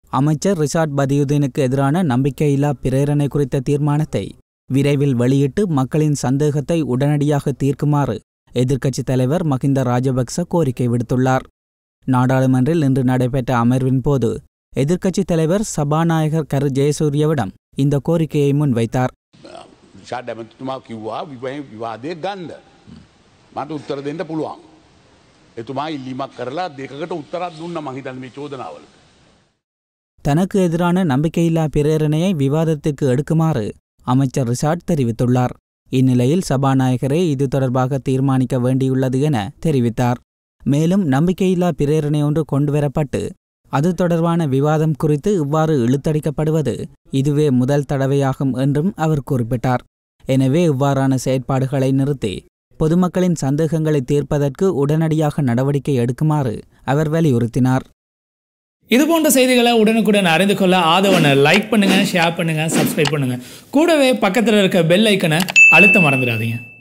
அமைச்சர் ரிஷாட் பதியுதீனுக்கு எதிரான நம்பிக்கையில்லா பிரேரணை குறித்த தீர்மானத்தை விரைவில் வெளியிட்டு மக்களின் சந்தேகத்தை உடனடியாக தீர்க்குமாறு எதிர்க்கட்சித் தலைவர் மஹிந்த ராஜபக்ச கோரிக்கை விடுத்துள்ளார். நாடாளுமன்றில் இன்று நடைபெற்ற அமர்வின் போது எதிர்க்கட்சித் தலைவர் சபாநாயகர் கரு ஜெயசூரியவிடம் இந்த கோரிக்கையை முன்வைத்தார். தனக்கு எதிரான நம்பிக்கையில்லா பிரேரணையை விவாதத்துக்கு எடுக்குமாறு அமைச்சர் ரிஷாட் தெரிவித்துள்ளார். இந்நிலையில் சபாநாயகரே இது தொடர்பாக தீர்மானிக்க வேண்டியுள்ளது என தெரிவித்தார். மேலும் நம்பிக்கையில்லா பிரேரணை ஒன்று கொண்டுவரப்பட்டு அது தொடர்பான விவாதம் குறித்து இவ்வாறு இழுத்தடிக்கப்படுவது இதுவே முதல் தடவையாகும் என்றும் அவர் குறிப்பிட்டார். எனவே இவ்வாறான செயற்பாடுகளை நிறுத்தி பொதுமக்களின் சந்தேகங்களை தீர்ப்பதற்கு உடனடியாக நடவடிக்கை எடுக்குமாறு அவர் வலியுறுத்தினார். இதுபோன்ற செய்திகளை உடனுக்குடன் அறிந்து கொள்ள ஆதவனை லைக் பண்ணுங்க, ஷேர் பண்ணுங்க, சப்ஸ்கிரைப் பண்ணுங்க. கூடவே பக்கத்தில் இருக்க பெல் ஐக்கனை அழுத்த மறந்துடாதீங்க.